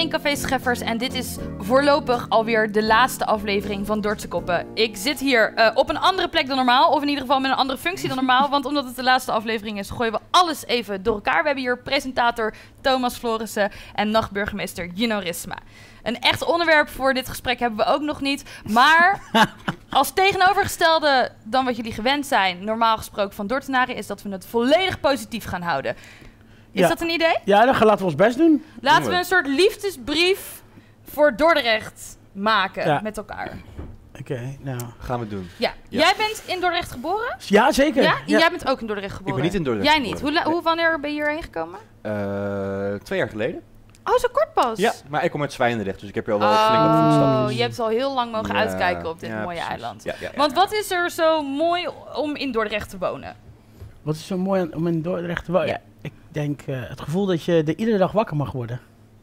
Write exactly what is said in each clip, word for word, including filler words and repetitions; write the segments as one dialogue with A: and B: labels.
A: iedereen, Café Scheffers en dit is voorlopig alweer de laatste aflevering van Dordtse Koppen. Ik zit hier uh, op een andere plek dan normaal, of in ieder geval met een andere functie dan normaal, want omdat het de laatste aflevering is, gooien we alles even door elkaar. We hebben hier presentator Thomas Florissen en nachtburgemeester Gino Risma. Een echt onderwerp voor dit gesprek hebben we ook nog niet, maar als tegenovergestelde dan wat jullie gewend zijn, normaal gesproken van Dordtenaren, is dat we het volledig positief gaan houden. Is
B: ja.
A: dat een idee?
B: Ja, dan laten we ons best doen.
A: Laten we een soort liefdesbrief voor Dordrecht maken
B: ja.
A: met elkaar.
B: Oké, okay, nou.
C: Gaan we doen.
A: Ja. ja. Jij bent in Dordrecht geboren?
B: Ja, zeker.
A: Ja?
B: Ja.
A: Jij bent ook in Dordrecht geboren?
C: Ik ben niet in Dordrecht
A: Jij niet.
C: geboren.
A: Hoe, hoe, wanneer ben je hierheen gekomen?
C: Uh, twee jaar geleden.
A: Oh, zo kort pas?
C: Ja, maar ik kom uit Zwijndrecht, dus ik heb hier al wel
A: oh,
C: flink wat voetstapjes.
A: Oh, je hebt al heel lang mogen
C: ja,
A: uitkijken op dit
C: ja,
A: mooie
C: precies.
A: eiland.
C: Ja, ja, ja,
A: Want
C: ja.
A: wat is er zo mooi om in Dordrecht te wonen?
B: Wat is zo mooi aan, om in Dordrecht te wonen? Ja, ik denk uh, het gevoel dat je er iedere dag wakker mag worden.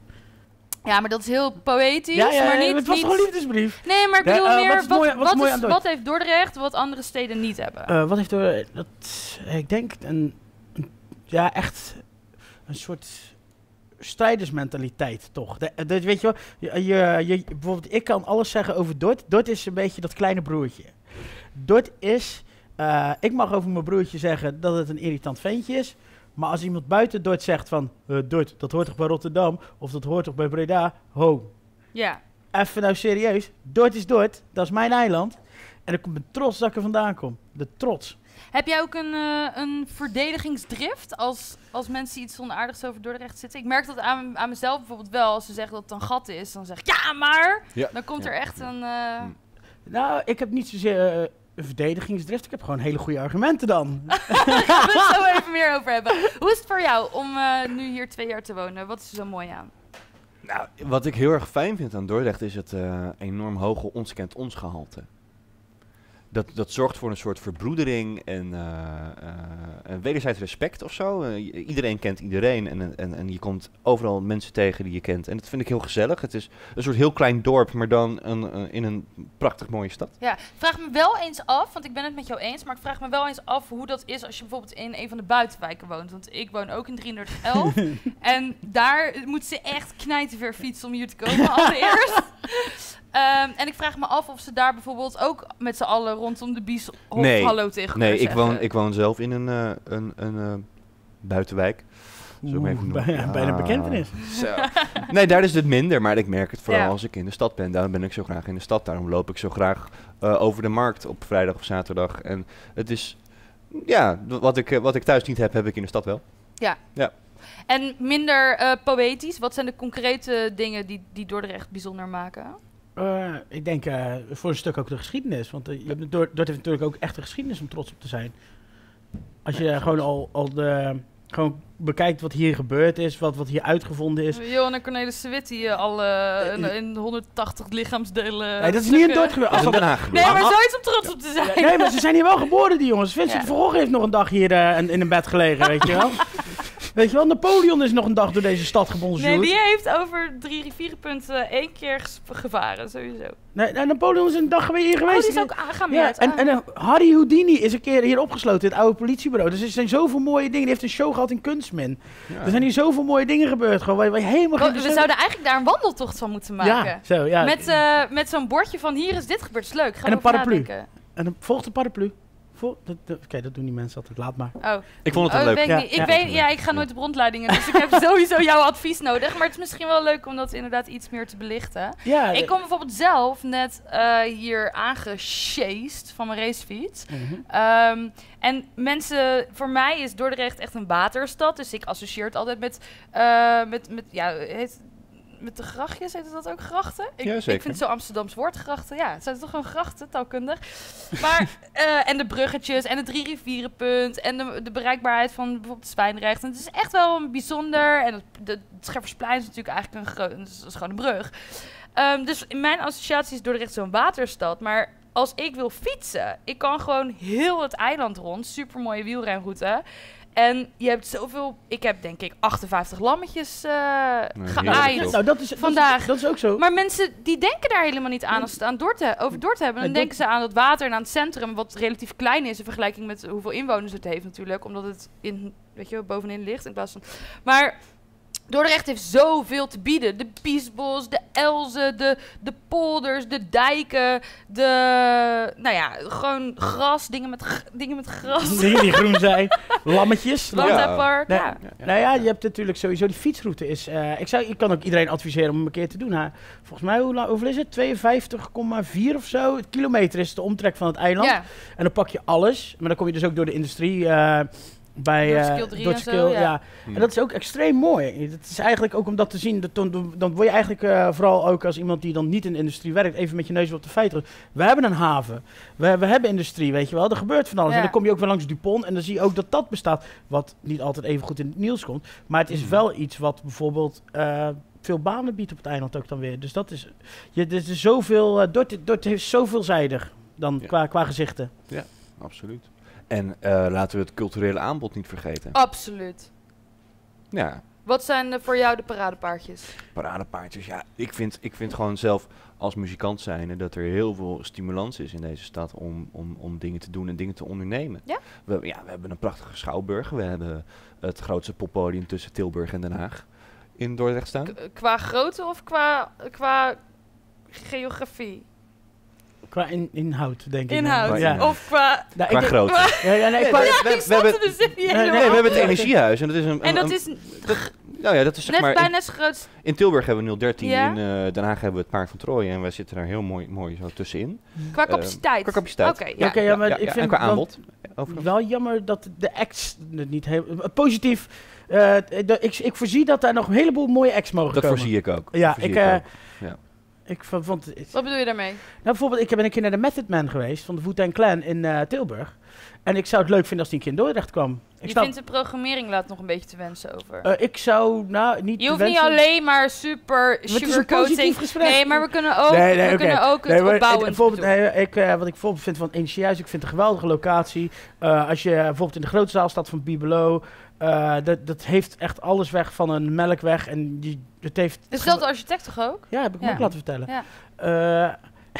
A: Ja, maar dat is heel poëtisch,
B: ja, ja,
A: maar niet...
B: het was
A: niet...
B: toch een liefdesbrief?
A: Nee, maar ik bedoel
B: ja, uh,
A: meer,
B: wat,
A: wat,
B: mooi, wat,
A: wat,
B: mooi
A: is, wat heeft Dordrecht wat andere steden niet hebben?
B: Uh, wat heeft Dordrecht... Dat, ik denk een, een... Ja, echt een soort strijdersmentaliteit, toch? Dat, dat weet je wel, je, je, je, bijvoorbeeld ik kan alles zeggen over Dort. Dort is een beetje dat kleine broertje. Dort is... Uh, ik mag over mijn broertje zeggen dat het een irritant ventje is. Maar als iemand buiten Dort zegt van... Uh, Dort, dat hoort toch bij Rotterdam? Of dat hoort toch bij Breda? Ho.
A: Ja.
B: Even nou serieus. Dort is Dort. Dat is mijn eiland. En ik ben trots dat ik er vandaan kom. De trots.
A: Heb jij ook een, uh, een verdedigingsdrift als, als mensen iets onaardigs over Dordrecht zitten? Ik merk dat aan, aan mezelf bijvoorbeeld wel. Als ze zeggen dat het een gat is, dan zeg ik ja, maar... Ja. Dan komt ja. er echt een... Uh...
B: Nou, ik heb niet zozeer... Uh, Een verdedigingsdrift. Ik heb gewoon hele goede argumenten dan.
A: Daar gaan we het zo even meer over hebben. Hoe is het voor jou om uh, nu hier twee jaar te wonen? Wat is er zo mooi aan?
C: Nou, wat ik heel erg fijn vind aan Dordrecht is het uh, enorm hoge ons kent ons gehalte. Dat, dat zorgt voor een soort verbroedering en uh, uh, een wederzijds respect of zo. Uh, iedereen kent iedereen en, en, en je komt overal mensen tegen die je kent. En dat vind ik heel gezellig. Het is een soort heel klein dorp, maar dan een, uh, in een prachtig mooie stad.
A: Ja, vraag me wel eens af, want ik ben het met jou eens, maar ik vraag me wel eens af hoe dat is als je bijvoorbeeld in een van de buitenwijken woont. Want ik woon ook in drieëndertig elf en daar moeten ze echt knijterver fietsen om hier te komen allereerst. Um, en ik vraag me af of ze daar bijvoorbeeld ook met z'n allen rondom de Bieshof
C: nee,
A: hallo tegen
C: Nee, ik woon,
A: zeggen.
C: ik woon zelf in een, uh, een, een uh, buitenwijk.
B: Oeh, even bijna, bijna een bekentenis.
C: Zo. Nee, daar is het minder, maar ik merk het vooral
A: ja.
C: als ik in de stad ben. Daarom ben ik zo graag in de stad. Daarom loop ik zo graag uh, over de markt op vrijdag of zaterdag. En het is, ja, wat ik, uh, wat ik thuis niet heb, heb ik in de stad wel.
A: Ja.
C: Ja.
A: En minder uh, poëtisch, wat zijn de concrete dingen die, die Dordrecht bijzonder maken?
B: Uh, ik denk uh, voor een stuk ook de geschiedenis. Want uh, je hebt Dort heeft natuurlijk ook echt een geschiedenis om trots op te zijn. Als je uh, gewoon al, al de, gewoon bekijkt wat hier gebeurd is, wat, wat hier uitgevonden is.
A: Johan en Cornelis de Witt die uh, al uh, in, in honderdtachtig lichaamsdelen...
B: Nee, dat is niet in Dort gebeurd.
C: Dat is in Den Haag gebeurd.
A: Nee, maar zoiets om trots op te zijn.
B: Ja, nee, maar ze zijn hier wel geboren, die jongens. Vincent ja. van Gogh heeft nog een dag hier uh, in, in een bed gelegen, weet je wel. Weet je wel, Napoleon is nog een dag door deze stad gebonjourd.
A: Nee, die heeft over drie rivierenpunten één keer gevaren, sowieso.
B: Nee, nou, Napoleon is een dag hier geweest.
A: Oh, die is ook aangaan
B: ja,
A: met.
B: En, en uh, Harry Houdini is een keer hier opgesloten, het oude politiebureau. Dus er zijn zoveel mooie dingen. Die heeft een show gehad in Kunstmin. Ja. Er zijn hier zoveel mooie dingen gebeurd. Gewoon, waar je, waar je helemaal
A: oh, we zouden eigenlijk daar een wandeltocht van moeten maken.
B: Ja, zo, ja.
A: Met, uh, met zo'n bordje van hier is dit gebeurd. Dat is leuk. Gaan
B: en een paraplu.
A: Nadenken.
B: En dan volgt de paraplu. Oké, okay, dat doen die mensen altijd. Laat maar.
A: Oh.
C: Ik vond het
A: oh,
C: leuk.
A: Weet
B: ja,
A: ik,
B: ja.
A: weet, ja, ik ga nooit op rondleidingen, dus ik heb sowieso jouw advies nodig. Maar het is misschien wel leuk om dat inderdaad iets meer te belichten.
B: Ja,
A: ik kom bijvoorbeeld zelf net uh, hier aangesjeest van mijn racefiets.
B: Mm-hmm.
A: Um, en mensen, voor mij is Dordrecht echt een waterstad. Dus ik associeer het altijd met, uh, met, met ja, heet, met de grachtjes, heet het dat ook grachten? Ik,
C: ja, zeker.
A: Ik vind het zo Amsterdams woord, grachten. Ja, het zijn toch gewoon grachten, taalkundig. Maar, uh, en de bruggetjes en het drie rivierenpunt en de, de bereikbaarheid van bijvoorbeeld Zwijndrecht. En het is echt wel een bijzonder. En het, de, het Scheffersplein is natuurlijk eigenlijk een groot, dat is gewoon een brug. Um, dus in mijn associatie is Dordrecht zo'n waterstad. Maar als ik wil fietsen, ik kan gewoon heel het eiland rond. Supermooie wielrenroute. En je hebt zoveel... Ik heb denk ik achtenvijftig lammetjes uh, nee, geaaid
B: nou, dat is,
A: vandaag.
B: Dat is, dat is ook zo.
A: Maar mensen die denken daar helemaal niet aan als ze het aan Dort he- over Dort hebben. Dan
B: nee,
A: denken ze aan het water en aan het centrum, wat relatief klein is in vergelijking met hoeveel inwoners het heeft natuurlijk. Omdat het in, weet je, bovenin ligt in plaats van... Maar Dordrecht heeft zoveel te bieden. De Biesbos, de Elzen, de, de polders, de dijken, de... Nou ja, gewoon gras, dingen met, g- dingen met gras.
B: Dingen die groen zijn. Lammetjes.
C: Ja.
A: Landpark,
B: Nee.
A: ja.
C: Ja, ja.
B: Nou ja, je hebt natuurlijk sowieso die fietsroute. Is, eh, ik, zou, ik kan ook iedereen adviseren om hem een keer te doen. Hè. Volgens mij, hoe lang, hoeveel is het? tweeënvijftig komma vier of zo. Het kilometer is de omtrek van het eiland.
A: Ja.
B: En dan pak je alles. Maar dan kom je dus ook door de industrie... eh, bij
A: Door
B: eh,
A: skill drie
B: door
A: en
B: skill,
A: zo, ja.
B: ja.
C: Hmm.
B: En dat is ook extreem mooi. Het is eigenlijk ook om dat te zien. Dat, dan, dan word je eigenlijk eh, vooral ook als iemand die dan niet in de industrie werkt, even met je neus op de feiten. We hebben een haven. We, we hebben industrie, weet je wel. Er gebeurt van alles.
A: Ja.
B: En dan kom je ook weer langs Dupont en dan zie je ook dat dat bestaat. Wat niet altijd even goed in het nieuws komt. Maar het is
C: Hmm.
B: wel iets wat bijvoorbeeld eh, veel banen biedt op het eiland ook dan weer. Dus dat is... Je, er is zoveel... Uh, Dort, Dort heeft zo veelzijdig dan
C: Ja.
B: qua, qua gezichten.
C: Absoluut. En eh, laten we het culturele aanbod niet vergeten.
A: Absoluut.
C: Ja,
A: Wat zijn eh, voor jou de paradepaardjes?
C: paradepaardjes. Ja, ik vind, ik vind gewoon zelf als muzikant zijnde dat er heel veel stimulans is in deze stad om, om, om dingen te doen en dingen te ondernemen.
A: Ja?
C: We, ja, we hebben een prachtige schouwburg. We hebben het grootste poppodium tussen Tilburg en Den Haag in Dordrecht staan.
A: K- qua grootte of qua, qua geografie?
B: Qua in, inhoud, denk ik.
A: Inhoud?
B: Ja.
A: Of qua...
B: Nou,
C: Qua
B: ik denk-
C: grootte.
B: Ja, ja, nee,
C: Nee,
B: qua-
C: we-
A: Ja,
C: we-
A: ik
C: we
A: snapte
C: hebben-
A: de zin niet
B: Nee,
C: Nee,
A: helemaal.
C: nee, we hebben het
B: Ja.
C: energiehuis en dat is een...
A: En
C: een-
A: dat
C: een-
A: is
C: nou ja, dat is zeg
A: net
C: maar...
A: bijna
C: In,
A: zo groot...
C: in Tilburg hebben we nul dertien,
A: Ja?
C: in uh, Den Haag hebben we het Paard van Troje en wij zitten daar heel mooi, mooi zo tussenin.
A: Qua
C: Eh,
A: capaciteit.
C: Qua capaciteit.
A: Oké, ja.
B: Oké, ja, maar ik vind
C: en qua
B: want-
C: aanbod. Ja, overigens.
B: Wel jammer dat de acts het niet heel... uh, Positief. eh, de- ik, ik voorzie dat daar nog een heleboel mooie acts mogen
C: Dat
B: komen.
C: voorzie ik ook.
B: Ja,
C: Dat voorzie
B: ik,
C: ik
B: eh,
C: ook. Ja.
B: Ik v- vond... Nou,
A: Wat bedoel je daarmee?
B: bijvoorbeeld, ik ben een keer naar de Method Man geweest van de Wu-Tang Clan in eh, Tilburg. En ik zou het leuk vinden als die een keer in Dordrecht kwam. Ik,
A: Je
B: snap,
A: vindt de programmering laat nog een beetje te wensen over.
B: eh, ik zou, nou, niet
A: je hoeft
B: te
A: niet
B: wensen-
A: alleen maar super
B: Maar het is een
A: sugarcoating.
B: positief gesprek.
A: Nee, maar we kunnen ook,
B: Nee, nee,
A: we
B: oké.
A: kunnen ook het
B: Nee, maar,
A: opbouwend
B: eh, bijvoorbeeld,
A: doen.
B: nee, ik, eh, wat ik bijvoorbeeld vind van het Energiehuis, ik vind het een geweldige locatie. Eh, als je bijvoorbeeld in de grote zaal staat van Bibelo, eh dat, dat heeft echt alles weg van een melkweg. En die, het heeft...
A: Is dezelfde architect toch ook?
B: Ja, heb ik me
A: Ja.
B: ook laten vertellen.
A: Ja.
B: Eh,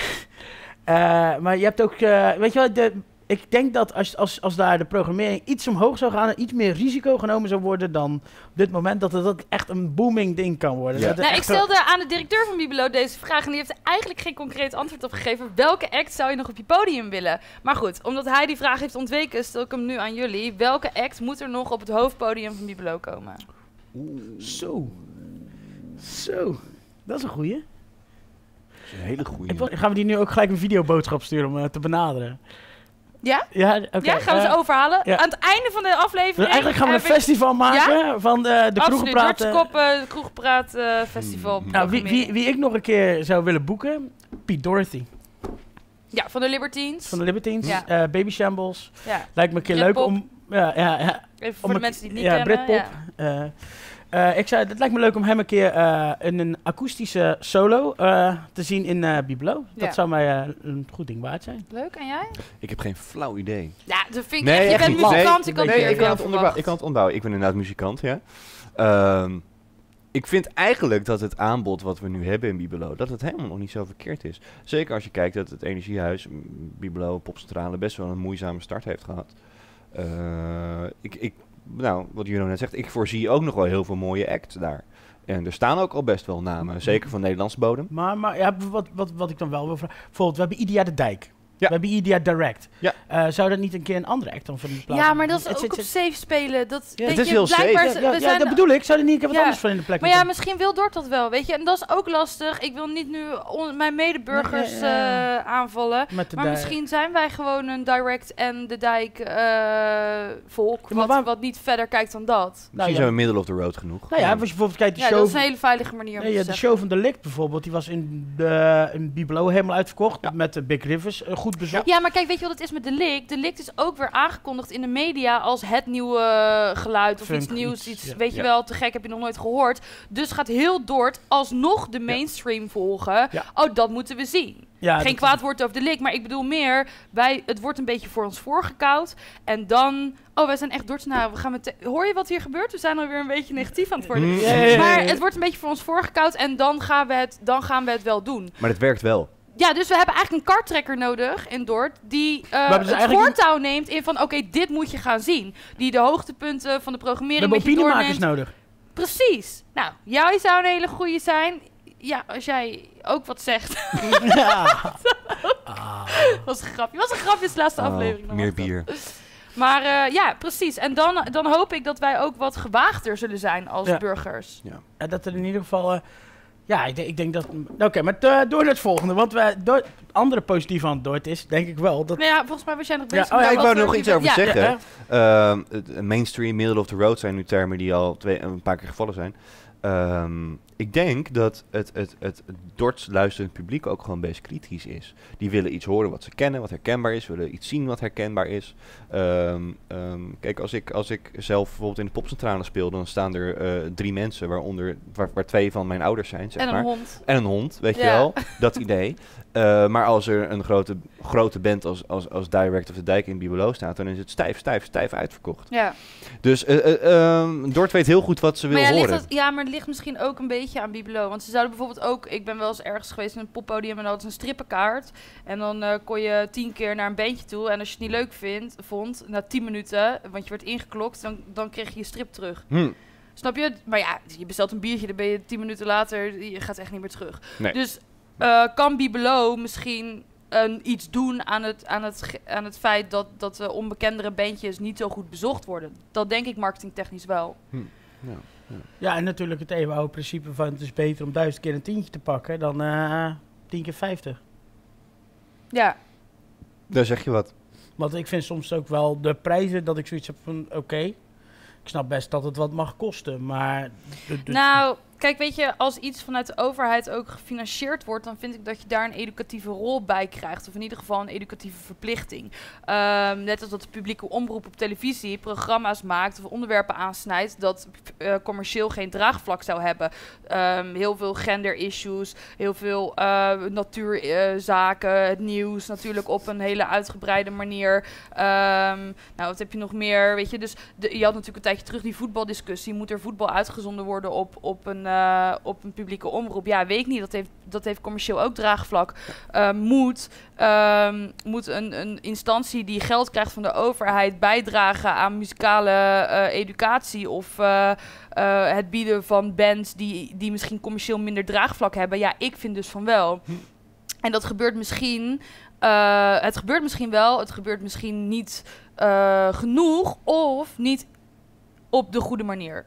B: eh, maar je hebt ook, eh, weet je wel, de, ik denk dat als, als, als daar de programmering iets omhoog zou gaan en iets meer risico genomen zou worden dan op dit moment, dat het dat echt een booming ding kan worden.
C: Ja.
B: Dat het
A: Nou, ik
B: echt wel-
A: stelde aan de directeur van Bibelo deze vraag en die heeft er eigenlijk geen concreet antwoord op gegeven. Welke act zou je nog op je podium willen? Maar goed, omdat hij die vraag heeft ontweken, stel ik hem nu aan jullie. Welke act moet er nog op het hoofdpodium van Bibelo komen?
B: Zo. Zo. Dat is een goeie.
C: Dat is een hele goede.
B: Ik wil- gaan we die nu ook gelijk een videoboodschap sturen om eh, te benaderen?
A: Ja?
B: Ja, oké.
A: ja, gaan we
B: eh,
A: ze overhalen?
B: ja.
A: Aan het einde van de aflevering...
B: dus eigenlijk gaan we een
A: heb ik-
B: festival maken van de, de
A: Absoluut,
B: kroegenpraat.
A: Dordtse Koppen, de Kroegpraat eh, Festival.
C: Hmm.
B: Nou, wie, wie, wie ik nog een keer zou willen boeken, Pete Dorothy
A: Ja, van de Libertines.
B: van de Libertines,
A: Ja.
B: eh, Baby Shambles.
A: Ja,
B: Lijkt me een keer leuk
A: Britpop.
B: om... Ja, ja, ja.
A: even voor
B: Om
A: de
B: een-
A: mensen die het niet
B: ja,
A: kennen.
B: Britpop. Eh, eh, ik zei, het lijkt me leuk om hem een keer eh, in een akoestische solo eh, te zien in eh Bibelo. Dat
A: Ja.
B: zou mij eh, een goed ding waard zijn.
A: Leuk, en jij?
C: Ik heb geen flauw idee.
A: Ja, dat vind ik
C: Nee,
A: echt. Je
C: echt
A: bent
C: niet.
A: muzikant,
B: Nee,
A: ik had
B: nee,
A: meer
C: ik
A: van
C: kan,
A: jou
C: het onderbouwen.
A: verwacht.
C: ik kan het ontbouwen. Ik ben inderdaad muzikant, ja. Ehm, ik vind eigenlijk dat het aanbod wat we nu hebben in Bibelo, dat het helemaal nog niet zo verkeerd is. Zeker als je kijkt dat het Energiehuis, m, Bibelo, Popcentrale, best wel een moeizame start heeft gehad. Eh, ik, ik, nou, wat Juno net zegt, ik voorzie ook nog wel heel veel mooie acts daar. En er staan ook al best wel namen, zeker van Nederlandse bodem.
B: Maar, maar ja, wat, wat, wat ik dan wel wil vragen. Bijvoorbeeld, we hebben Idia de Dijk.
C: Ja.
B: We hebben Idia Direct.
C: Ja.
B: Eh, zou dat niet een keer een andere act dan van die plaats?
A: Ja, maar dat is
B: Het-
A: ook
B: het-
A: op
B: het-
A: safe spelen. Dat,
B: Ja,
A: weet
C: het is
A: je,
C: heel
A: blijkbaar
C: safe.
A: z-
B: Ja,
A: we
B: ja,
A: zijn
B: dat bedoel ik. Zou er niet een keer wat
A: Ja.
B: anders van in de plek
A: Maar ja,
B: moeten?
A: misschien wil Dort dat wel, weet je. En dat is ook lastig. Ik wil niet nu on- mijn medeburgers
B: Nee, ja, ja.
A: eh, aanvallen.
B: Met de
A: Maar
B: dijk.
A: misschien zijn wij gewoon een direct en de dijk eh, volk.
B: Ja, maar
A: wat,
B: waar-
A: wat niet verder kijkt dan dat.
C: Misschien
B: Nou, ja.
C: zijn we middle of the road genoeg.
B: Nou ja, als je bijvoorbeeld kijkt, de
A: Ja,
B: show...
A: dat is een hele veilige manier om
B: Nee,
A: te
B: ja, de
A: zeggen.
B: show van Delict bijvoorbeeld, die was in, de, in Bibelo helemaal uitverkocht. Met de Big Rivers, een goed bezoek.
A: Ja, maar kijk, weet je wat het is met de Lick? De Lick is ook weer aangekondigd in de media als het nieuwe eh, geluid of
B: Funk,
A: iets nieuws.
B: iets,
A: Iets,
B: ja.
A: weet je
C: Ja.
A: wel, te gek, heb je nog nooit gehoord. Dus gaat heel Dort alsnog de mainstream volgen.
B: Ja.
A: Oh, dat moeten we zien.
B: Ja,
A: Geen
B: dat-
A: kwaad woord over de Lick, maar ik bedoel meer, wij, het wordt een beetje voor ons voorgekoud. En dan, oh, wij zijn echt Dordtenaren. We gaan met hoor je wat hier gebeurt? We zijn alweer een beetje negatief aan het worden.
C: Mm.
B: Ja, ja, ja, ja.
A: Maar het wordt een beetje voor ons voorgekoud en dan gaan we het, dan gaan we het wel doen.
C: Maar het werkt wel.
A: Ja, dus we hebben eigenlijk een karttrekker nodig in Dort die eh,
B: hebben dus
A: het
B: eigenlijk
A: voortouw neemt in van oké, dit moet je gaan zien. Die de hoogtepunten van de
B: We
A: programmering
B: hebben
A: met je
B: opiniemakers
A: doorneemt.
B: nodig.
A: Precies. Nou, jij zou een hele goeie zijn. Ja, als jij ook wat zegt.
B: Ja. Ah.
A: was een grapje. was een grapje, is de laatste
C: Oh,
A: aflevering. Dan
C: meer
A: was dat.
C: bier.
A: Maar uh, ja, precies. En dan, dan hoop ik dat wij ook wat gewaagder zullen zijn als
B: Ja.
A: burgers.
C: Ja.
B: En dat er in ieder geval... Uh, ja, ik denk, ik denk dat... Oké, okay, maar uh, door naar het volgende. Want wij, door, het andere positieve aan Dort is, denk ik wel... dat.
A: Nou ja, volgens mij was jij nog
B: Ja,
A: bezig
B: oh
A: met
B: ja,
C: ik
A: wat
C: wou er
A: er-
C: nog iets over
A: ja,
C: zeggen.
B: Ja.
C: Uh, het mainstream, middle of the road zijn nu termen die al twee, een paar keer gevallen zijn. Um, ik denk dat het, het, het, het Dorts luisterend publiek ook gewoon best kritisch is. Die willen iets horen wat ze kennen, wat herkenbaar is. Willen iets zien wat herkenbaar is. Um, um, kijk, als ik, als ik zelf bijvoorbeeld in de popcentrale speel, dan staan er uh, drie mensen, waaronder, waar, waar twee van mijn ouders zijn, zeg
A: En een
C: maar.
A: hond.
C: En een hond, weet je
A: Ja.
C: wel. Dat idee. Uh, maar als er een grote, grote band als, als, als Direct of the Dijk in Bibelo staat, dan is het stijf, stijf, stijf uitverkocht.
A: Ja.
C: Dus uh, uh, um, Dort weet heel goed wat ze wil
A: Maar ja, ligt
C: horen.
A: dat, ja, maar het ligt misschien ook een beetje aan Bibelo. Want ze zouden bijvoorbeeld ook... Ik ben wel eens ergens geweest in een poppodium en hadden ze een strippenkaart. En dan uh, kon je tien keer naar een bandje toe. En als je het niet leuk vindt, vond, na tien minuten, want je werd ingeklokt, dan, dan kreeg je je strip terug.
C: Hm.
A: Snap je? Maar ja, je bestelt een biertje, dan ben je tien minuten later, je gaat echt niet meer terug.
C: Nee.
A: Dus uh, kan Bibelo misschien uh, iets doen aan het, aan het, ge- aan het feit dat, dat de onbekendere bandjes niet zo goed bezocht worden? Dat denk ik marketingtechnisch wel.
C: Hm. Ja.
B: Ja, en natuurlijk het eeuwenoude principe van het is beter om duizend keer een tientje te pakken dan uh, tien keer vijftig.
A: Ja,
C: Daar zeg je wat.
B: Want ik vind soms ook wel de prijzen dat ik zoiets heb van oké, okay, ik snap best dat het wat mag kosten, maar... De, de
A: nou, kijk, weet je, als iets vanuit de overheid ook gefinancierd wordt, dan vind ik dat je daar een educatieve rol bij krijgt. Of in ieder geval een educatieve verplichting. Um, net als dat de publieke omroep op televisie programma's maakt of onderwerpen aansnijdt dat uh, commercieel geen draagvlak zou hebben. Um, heel veel gender-issues, heel veel uh, natuurzaken, uh, het nieuws natuurlijk op een hele uitgebreide manier. Um, nou, wat heb je nog meer? Weet je, dus de, je had natuurlijk een tijdje terug die voetbaldiscussie. Moet er voetbal uitgezonden worden op, op een Uh, op een publieke omroep? Ja, weet ik niet. Dat heeft, dat heeft commercieel ook draagvlak. Uh, moet um, moet een, een instantie die geld krijgt van de overheid bijdragen aan muzikale uh, educatie of uh, uh, het bieden van bands die, die misschien commercieel minder draagvlak hebben? Ja, ik vind dus van wel. Hm. En dat gebeurt misschien... Uh, het gebeurt misschien wel, het gebeurt misschien niet uh, genoeg of niet op de goede manier.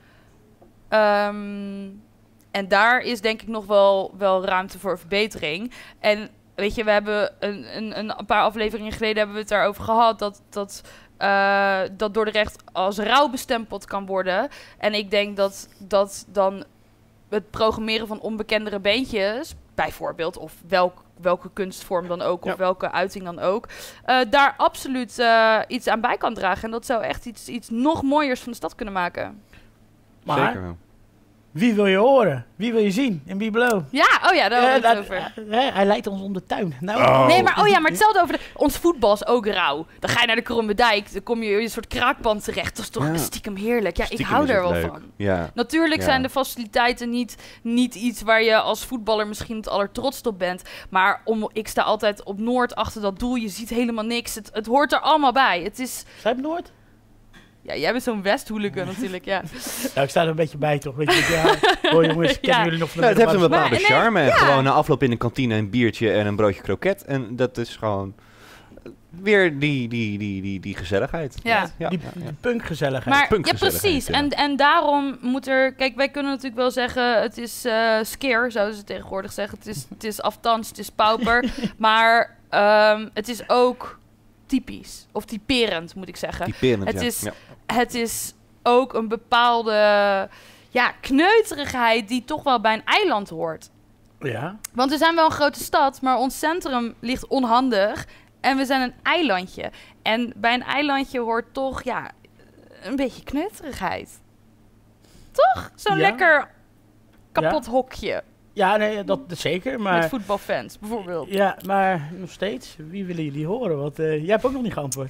A: Um, en daar is denk ik nog wel, wel ruimte voor verbetering. En weet je, we hebben een, een, een paar afleveringen geleden hebben we het daarover gehad dat, dat, uh, dat Dordrecht als rauw bestempeld kan worden. En ik denk dat, dat dan het programmeren van onbekendere bandjes, bijvoorbeeld, of welk, welke kunstvorm dan ook, ja. of welke uiting dan ook, uh, daar absoluut uh, iets aan bij kan dragen. En dat zou echt iets, iets nog mooiers van de stad kunnen maken.
B: Maar,
C: Zeker wel.
B: Wie wil je horen? Wie wil je zien in Bibelo?
A: Ja, oh ja, daar
B: uh,
A: hadden we het
B: dat,
A: over.
B: Uh, hij leidt ons om de tuin. Nou,
C: oh.
A: Nee, maar oh ja, maar hetzelfde over de, ons voetbal is ook rauw. Dan ga je naar de Kromme Dijk, dan kom je in een soort kraakpand terecht. Dat is toch ja. stiekem heerlijk. Ja, stiekem ik hou er wel leuk. van.
C: Ja.
A: Natuurlijk
C: ja.
A: zijn de faciliteiten niet, niet iets waar je als voetballer misschien het allertrotst op bent. Maar om, ik sta altijd op Noord achter dat doel. Je ziet helemaal niks. Het, het hoort er allemaal bij. Het is...
B: Zijn het Noord?
A: Ja, jij bent zo'n West-hooligan natuurlijk, ja.
B: Nou, ik sta er een beetje bij, toch? Weet je, ja. Hoor jongens, kennen
A: ja.
B: jullie nog van
C: de nou, Het heeft een bepaalde
A: maar,
C: charme.
A: nee, ja.
C: Gewoon na afloop in een kantine een biertje en een broodje kroket. En dat is gewoon weer die, die, die, die, die gezelligheid.
A: Ja.
B: Ja, die, die punkgezelligheid.
A: Maar,
C: punkgezelligheid,
A: ja, precies.
C: Ja.
A: En, en daarom moet er... Kijk, wij kunnen natuurlijk wel zeggen, het is uh, skeer, zouden ze tegenwoordig zeggen. Het is, het is aftans, het is pauper. Maar um, het is ook typisch. Of typerend, moet ik zeggen.
C: Typerend,
A: het
C: ja.
A: Is,
C: ja.
A: Het is ook een bepaalde ja, kneuterigheid die toch wel bij een eiland hoort.
B: Ja.
A: Want we zijn wel een grote stad, maar ons centrum ligt onhandig. En we zijn een eilandje. En bij een eilandje hoort toch ja, een beetje kneuterigheid. Toch? Zo'n
B: ja.
A: lekker kapot
B: ja.
A: hokje.
B: Ja, nee, dat, dat zeker. Maar,
A: met voetbalfans, bijvoorbeeld.
B: Ja, maar nog steeds. Wie willen jullie horen? Want uh, jij hebt ook nog niet geantwoord.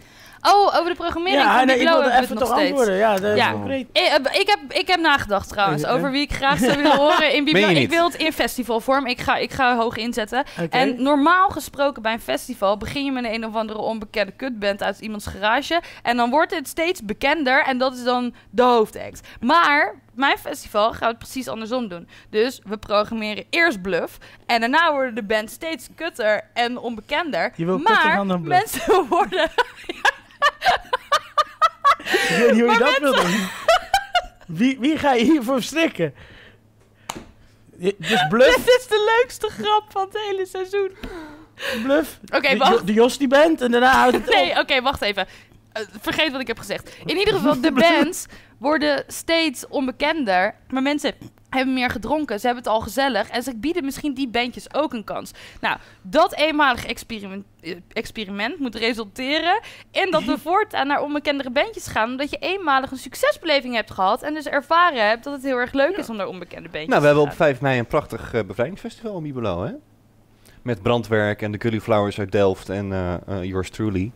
A: Oh, over de programmering
B: Ja,
A: van
B: nee,
A: die
B: ik
A: Blow
B: wilde
A: hebben we
B: even
A: het
B: toch
A: nog steeds.
B: antwoorden. Ja, dat
A: Ja.
B: is concreet.
A: Ik, eh, ik, heb, ik heb nagedacht trouwens
B: Eh, eh.
A: over wie ik graag zou willen horen in
C: Meen je
A: Biblo. Ik
C: niet?
A: wil het in festivalvorm. Ik ga, ik ga hoog inzetten.
B: Oké.
A: En normaal gesproken bij een festival begin je met een of andere onbekende kutband uit iemands garage. En dan wordt het steeds bekender en dat is dan de hoofdact. Maar mijn festival gaan we het precies andersom doen. Dus we programmeren eerst Bluff. En daarna worden de bands steeds kutter en onbekender.
B: Je wil kutter
A: maar
B: dan een Bluff.
A: mensen worden...
B: Ik weet niet hoe je
A: Maar
B: dat wil doen. Wie, wie ga je hiervoor strikken? Je- Dus Bluff,
A: Dit is de leukste grap van het hele seizoen.
B: Bluff.
A: Oké,
B: de,
A: wacht.
B: de Jos die band en daarna houdt het
A: Nee,
B: op.
A: oké, wacht even. Eh, vergeet wat ik heb gezegd. In ieder geval, de bands worden steeds onbekender. Maar mensen hebben meer gedronken. Ze hebben het al gezellig. En ze bieden misschien die bandjes ook een kans. Nou, dat eenmalig experiment, eh, experiment moet resulteren in dat we voortaan naar onbekendere bandjes gaan. Omdat je eenmalig een succesbeleving hebt gehad. En dus ervaren hebt dat het heel erg leuk is om naar onbekende bandjes
C: Nou, we hebben
A: te
C: op vijf mei een prachtig uh, bevrijdingsfestival in Bibelo, hè? Met Brandwerk en de Gullyflowers uit Delft en uh, uh, yours truly.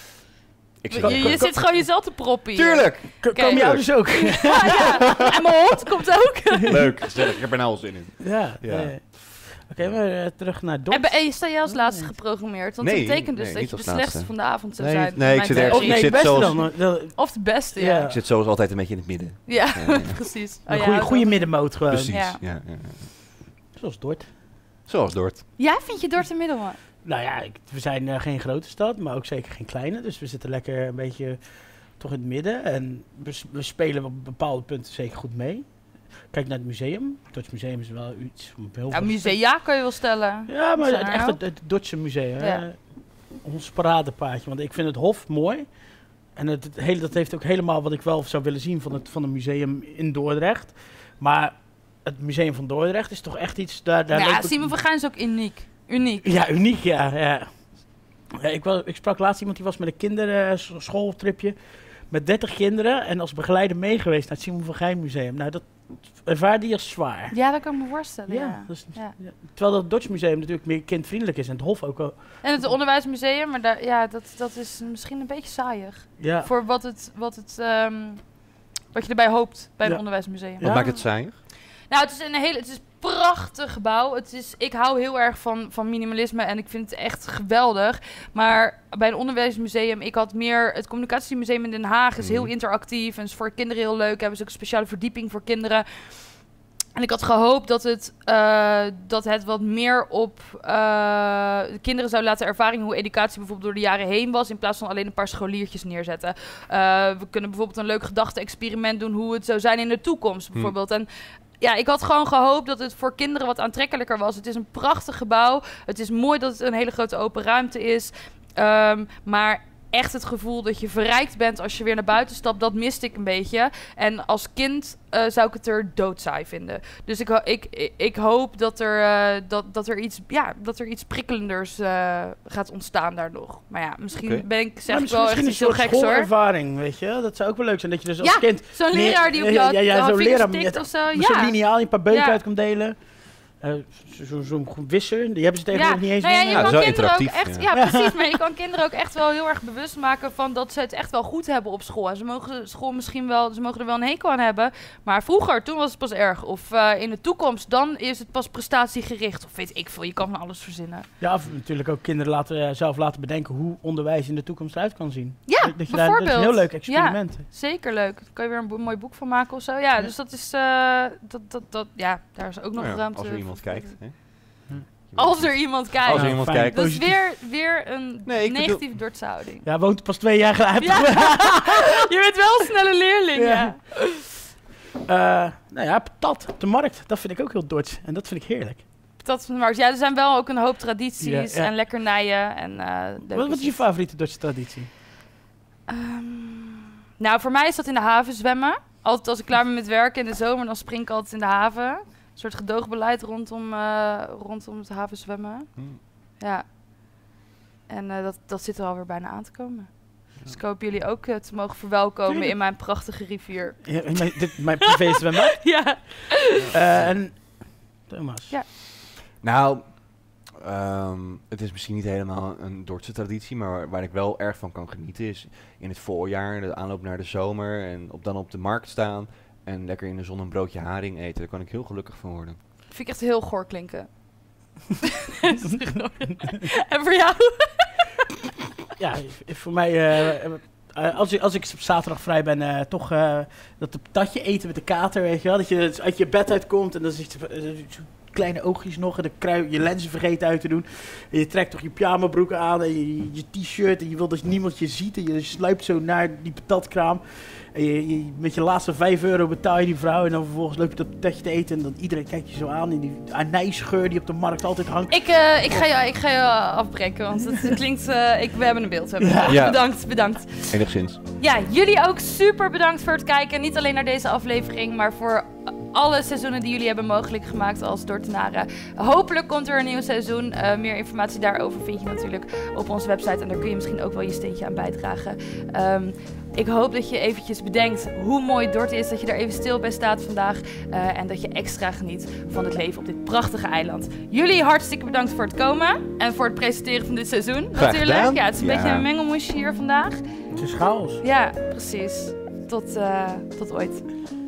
C: Ik
A: gaan. Je, je zit gewoon jezelf te proppen hier.
C: Tuurlijk!
B: K-
A: Oké.
B: Komen je ouders ook?
A: Ja, ja. En mijn hond komt ook.
C: Leuk, gezellig. Ik heb er nou al zin in.
B: Ja.
C: Ja.
B: ja. Oké, maar uh, terug naar Dot.
A: En ben- en sta jij als laatste geprogrammeerd? Want
C: Nee,
A: dat betekent dus
C: nee,
A: dat
C: niet
A: je de
C: als
A: slechtste
C: laatste.
A: van de avond zou
C: Nee,
A: zijn.
C: nee, ik
A: Mijn
C: zit
A: theorie.
B: Of
C: Ik
B: nee,
C: zit
B: het beste
C: zoals-
B: dan. hoor. Dat-
A: Of de beste, ja.
B: Ja.
C: Ik zit zoals altijd een beetje in het midden.
A: Ja,
C: Ja, ja.
A: precies. Oh,
B: Een
A: ja,
B: goede,
A: dat-
B: goede middenmoot gewoon.
C: Precies.
A: Ja.
C: Ja. Ja, ja.
B: Zoals Dort.
C: Zoals Dort.
A: Ja, vind je Dort de Middelman?
B: Nou ja, ik, we zijn uh, geen grote stad, maar ook zeker geen kleine. Dus we zitten lekker een beetje toch in het midden. En we, s- we spelen op bepaalde punten zeker goed mee. Kijk naar het museum. Het Dordtse Museum is wel iets om heel
A: Ja,
B: veel-
A: musea kan je wel stellen.
B: Ja, maar
A: Zijn
B: het,
A: er
B: echt
A: ook?
B: het, het Dordtse Museum.
A: Ja.
B: Hè? Ons paradepaardje. Want ik vind het Hof mooi. En het, het hele, dat heeft ook helemaal wat ik wel zou willen zien van het, van een museum in Dordrecht. Maar het Museum van Dordrecht is toch echt iets... Daar, daar
A: Ja,
B: loop ik-
A: Simon van Gijn is ook uniek. Uniek.
B: Ja, uniek, ja. ja. Ja, ik, was, ik sprak laatst iemand die was met een kinderschooltripje met dertig kinderen en als begeleider meegeweest naar het Simon van Gijn Museum. Nou, dat ervaar die als zwaar.
A: Ja, dat kan ik me voorstellen, ja.
B: Ja, dat is-
A: Ja.
B: ja. Terwijl dat Dordtse Museum natuurlijk meer kindvriendelijk is en het Hof ook al.
A: En het onderwijsmuseum, maar daar, ja, dat, dat is misschien een beetje saaiig.
B: Ja,
A: Voor wat, het, wat, het, ehm, wat je erbij hoopt bij een
B: Ja.
A: onderwijsmuseum.
C: Wat
B: Ja.
C: maakt het saaiig?
A: Nou, het is een hele, het is een prachtig gebouw. Het is, ik hou heel erg van, van minimalisme en ik vind het echt geweldig. Maar bij een onderwijsmuseum, ik had meer... Het Communicatiemuseum in Den Haag is heel
C: Mhm.
A: interactief en is voor kinderen heel leuk. Hebben ze ook een speciale verdieping voor kinderen. En ik had gehoopt dat het, eh, dat het wat meer op eh, de kinderen zou laten ervaren hoe educatie bijvoorbeeld door de jaren heen was, in plaats van alleen een paar scholiertjes neerzetten. Eh, we kunnen bijvoorbeeld een leuk gedachte-experiment doen hoe het zou zijn in de toekomst
C: Hm.
A: bijvoorbeeld. En ja, ik had gewoon gehoopt dat het voor kinderen wat aantrekkelijker was. Het is een prachtig gebouw. Het is mooi dat het een hele grote open ruimte is. Ehm, maar echt het gevoel dat je verrijkt bent als je weer naar buiten stapt, dat miste ik een beetje. En als kind eh, zou ik het er doodsaai vinden. Dus ik, ho- ik, ik, ik hoop dat er, eh, dat, dat er iets, ja, dat er iets prikkelenders eh, gaat ontstaan daar nog. Maar ja, misschien
C: Oké.
A: ben ik zeg
B: maar
A: ik wel echt
B: misschien een
A: iets heel
B: soort
A: geks hoor.
B: schoolervaring, weet je. Dat zou ook wel leuk zijn dat je dus als
A: Ja,
B: kind
A: Zo'n
B: Nee,
A: leraar die op
B: ja,
A: jou
B: ja, ja,
A: had
B: zo'n leraar
A: stikt
B: met-
A: of zo.
B: met zo'n
A: Ja.
B: lineaal een paar beuken
A: Ja.
B: uit kan delen. Eh, Zo'n zo, zo wisser, die hebben ze tegenwoordig niet eens
A: nou ja,
B: meer.
A: je
C: Ja,
A: kan
C: dat is wel
A: kinderen ook
C: interactief,
A: echt,
C: ja.
A: ja. precies, maar je kan kinderen ook echt wel heel erg bewust maken van dat ze het echt wel goed hebben op school. En ze mogen school misschien wel, ze mogen er wel een hekel aan hebben, maar vroeger, toen was het pas erg. Of eh, in de toekomst, dan is het pas prestatiegericht. Of weet ik veel, je kan van alles verzinnen.
B: Ja, of natuurlijk ook kinderen laten, eh, zelf laten bedenken hoe onderwijs in de toekomst eruit kan zien.
A: Ja,
B: dat, dat je daar,
A: bijvoorbeeld.
B: dat is een heel leuk experiment.
A: Zeker leuk. Daar kan je weer een bo- mooi boek van maken of zo. Ja,
B: Ja.
A: dus dat is, eh, dat, dat, dat, ja, daar is ook nog
C: Nou ja,
A: ruimte
C: als er iemand
A: voor-
C: kijkt. Hè?
A: Als er iemand kijkt.
C: Als er
B: Ja,
C: iemand
B: fijn.
C: kijkt.
A: Dat is
B: positief.
A: weer, weer een
C: Nee, ik bedoel-
A: negatieve Dordtse houding.
B: Ja, woont pas twee jaar geleden.
A: Ja. Je bent wel een snelle leerling, ja.
B: ja. Eh, nou ja, patat op de markt, dat vind ik ook heel Dords. En dat vind ik heerlijk.
A: Dat van de markt. Ja, er zijn wel ook een hoop tradities
B: Ja, ja.
A: en lekkernijen. En, eh, leuke
B: Wat, wat is je
A: shit.
B: favoriete Dordtse traditie?
A: Ehm, nou, voor mij is dat in de haven zwemmen. Altijd als ik klaar ben met werken in de zomer, dan spring ik altijd in de haven. Een soort gedoogbeleid rondom, eh, rondom het haven zwemmen.
C: Hm.
A: Ja. En eh, dat, dat zit er alweer bijna aan te komen. Dus ik hoop jullie ook eh, te mogen verwelkomen
B: Tuurlijk.
A: in mijn prachtige rivier.
B: Ja, mijn, dit, mijn privé zwembad.
A: Ja.
B: Eh, en Thomas.
A: Ja.
C: Nou, Um, het is misschien niet helemaal een Dordtse traditie, maar waar, waar ik wel erg van kan genieten is in het voorjaar, de aanloop naar de zomer en op, dan op de markt staan en lekker in de zon een broodje haring eten. Daar kan ik heel gelukkig van worden.
A: Vind ik echt heel goor klinken. En voor jou?
B: Ja, voor mij, uh, uh, als, ik, als ik op zaterdag vrij ben, uh, toch uh, dat patatje eten met de kater, weet je wel. Dat je uit je bed uitkomt en dan zit je uh, kleine oogjes nog en dan krui, je lenzen vergeten uit te doen. En je trekt toch je pyjamabroek aan en je, je t-shirt en je wil dat niemand je ziet en je sluipt zo naar die patatkraam. En je, je, met je laatste vijf euro betaal je die vrouw en dan vervolgens loop je dat patatje te eten en dan iedereen kijkt je zo aan in die anijsgeur die op de markt altijd hangt.
A: Ik, uh, ik, ga, je, ik ga je afbreken, want het klinkt, uh, ik, we hebben een beeld. We hebben een beeld.
C: Ja.
A: Bedankt, bedankt.
C: Enigszins.
A: Ja, jullie ook super bedankt voor het kijken. Niet alleen naar deze aflevering, maar voor alle seizoenen die jullie hebben mogelijk gemaakt als Dordtenaren. Hopelijk komt er een nieuw seizoen. Uh, meer informatie daarover vind je natuurlijk op onze website en daar kun je misschien ook wel je steentje aan bijdragen. Um, Ik hoop dat je eventjes bedenkt hoe mooi Dordt is, dat je daar even stil bij staat vandaag uh, en dat je extra geniet van het leven op dit prachtige eiland. Jullie hartstikke bedankt voor het komen en voor het presenteren van dit seizoen.
C: Graag
A: natuurlijk.
C: gedaan.
A: Ja, het is een
C: Ja.
A: beetje een mengelmoesje hier vandaag.
B: Het is chaos.
A: Ja, precies. Tot, uh, tot ooit.